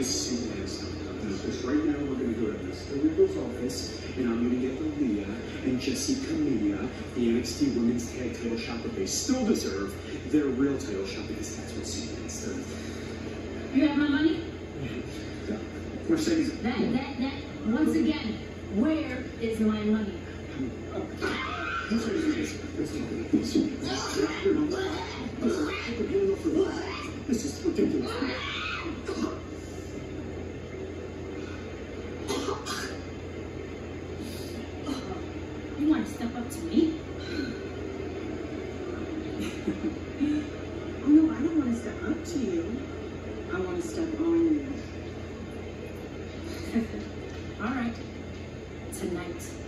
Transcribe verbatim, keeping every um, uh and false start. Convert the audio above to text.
is super nice about this. Because right now we're going to go to Mister Riddle's office, and I'm going to get Aaliyah and Jessica Mania the N X T Women's Tag Title shot that they still deserve, their real title shot, because that's what super deserve. You have my money? Yeah. Mercedes. That, that, that, once again, where is my money? Let's talk about this. This is ridiculous. You want to step up to me? Oh no, I don't want to step up to you. I want to step on you. All right. Tonight.